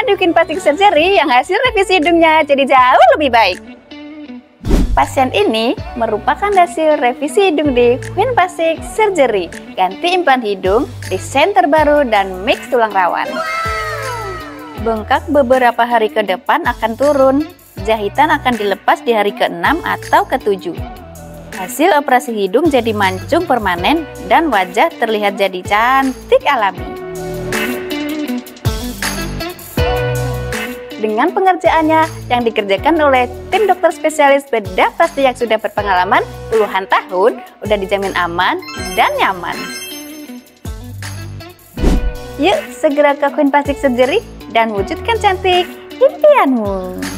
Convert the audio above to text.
di Queen Plastik Surgery yang hasil revisi hidungnya jadi jauh lebih baik. Pasien ini merupakan hasil revisi hidung di Queen Plastik Surgery, ganti implan hidung, desain terbaru, dan mix tulang rawan. Bengkak beberapa hari ke depan akan turun, jahitan akan dilepas di hari ke-6 atau ke-7. Hasil operasi hidung jadi mancung permanen dan wajah terlihat jadi cantik alami. Dengan pengerjaannya yang dikerjakan oleh tim dokter spesialis bedah plastik yang sudah berpengalaman puluhan tahun, udah dijamin aman dan nyaman. Yuk segera ke Queen Plastik Surgery dan wujudkan cantik impianmu.